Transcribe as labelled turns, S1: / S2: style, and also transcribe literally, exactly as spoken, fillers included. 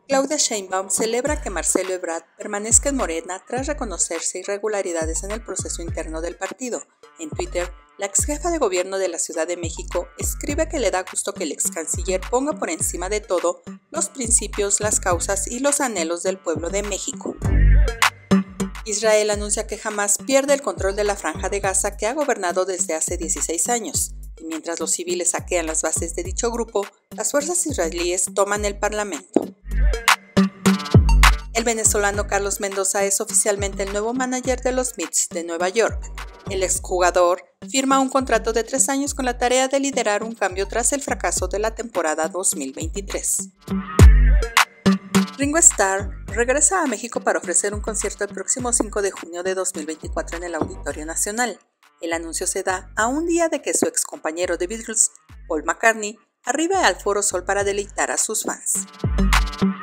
S1: Claudia Sheinbaum celebra que Marcelo Ebrard permanezca en Morena tras reconocerse irregularidades en el proceso interno del partido. En Twitter, la exjefa de gobierno de la Ciudad de México escribe que le da gusto que el ex canciller ponga por encima de todo los principios, las causas y los anhelos del pueblo de México. Israel anuncia que Hamás pierde el control de la Franja de Gaza que ha gobernado desde hace dieciséis años, y mientras los civiles saquean las bases de dicho grupo, las fuerzas israelíes toman el parlamento. El venezolano Carlos Mendoza es oficialmente el nuevo manager de los Mets de Nueva York. El exjugador firma un contrato de tres años con la tarea de liderar un cambio tras el fracaso de la temporada dos mil veintitrés. Ringo Starr regresa a México para ofrecer un concierto el próximo cinco de junio de dos mil veinticuatro en el Auditorio Nacional. El anuncio se da a un día de que su ex compañero de Beatles, Paul McCartney, arribe al Foro Sol para deleitar a sus fans.